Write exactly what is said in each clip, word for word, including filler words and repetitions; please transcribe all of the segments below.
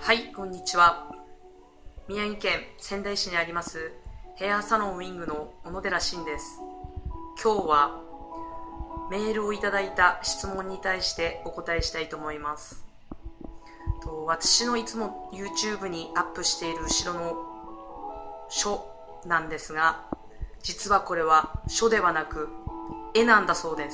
はい、こんにちは。宮城県仙台市にありますヘアサロンウィングの小野寺慎です。今日はメールをいただいた質問に対してお答えしたいと思います。と私のいつも YouTube にアップしている後ろの書なんですが、実はこれは書ではなく絵なんだそうです。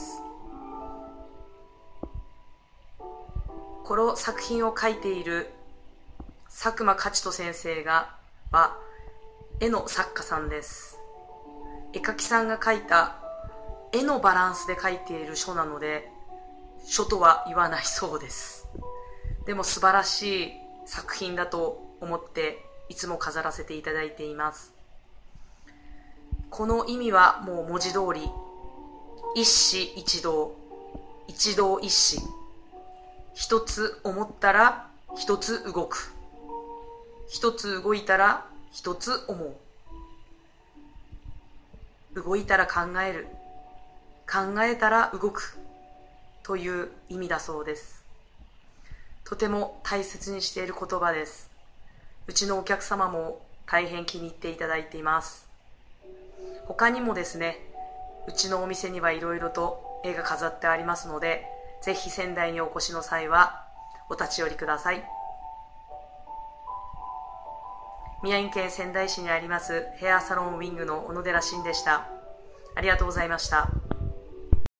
この作品を描いている佐久間勝人先生がは絵の作家さんです。絵描きさんが描いた絵のバランスで描いている書なので書とは言わないそうです。でも素晴らしい作品だと思っていつも飾らせていただいています。この意味はもう文字通り一子一動、一動一子、一つ思ったら一つ動く、一つ動いたら一つ思う、動いたら考える、考えたら動くという意味だそうです。とても大切にしている言葉です。うちのお客様も大変気に入っていただいています。他にもですね、うちのお店にはいろいろと絵が飾ってありますので、ぜひ仙台にお越しの際はお立ち寄りください。宮城県仙台市にありますヘアサロンウィングの小野寺慎でした。ありがとうございました。